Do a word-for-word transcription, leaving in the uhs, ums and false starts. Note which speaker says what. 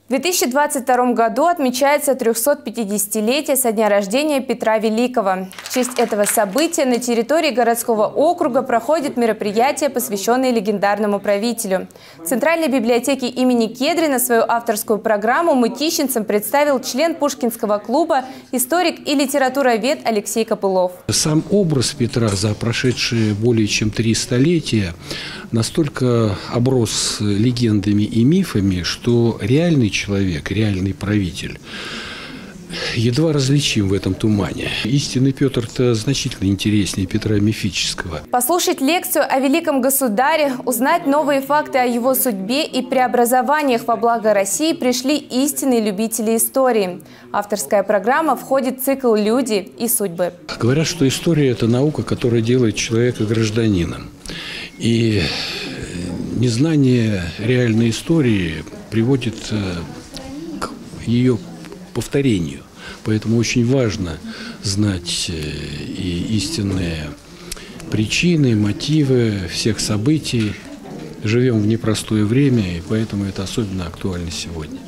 Speaker 1: В две тысячи двадцать втором году отмечается трехсотпятидесятилетие со дня рождения Петра Великого. В честь этого события на территории городского округа проходит мероприятие, посвященное легендарному правителю. В Центральной библиотеке имени Кедрина свою авторскую программу мытищинцам представил член Пушкинского клуба, историк и литературовед Алексей Копылов.
Speaker 2: Сам образ Петра за прошедшие более чем три столетия настолько оброс легендами и мифами, что реальный человек, реальный правитель едва различим в этом тумане. Истинный Петр-то значительно интереснее Петра мифического.
Speaker 1: Послушать лекцию о великом государе, узнать новые факты о его судьбе и преобразованиях во благо России пришли истинные любители истории. Авторская программа входит в цикл «Люди и судьбы».
Speaker 2: Говорят, что история – это наука, которая делает человека гражданином. И незнание реальной истории приводит к ее повторению. Поэтому очень важно знать и истинные причины, мотивы всех событий. Живем в непростое время, и поэтому это особенно актуально сегодня.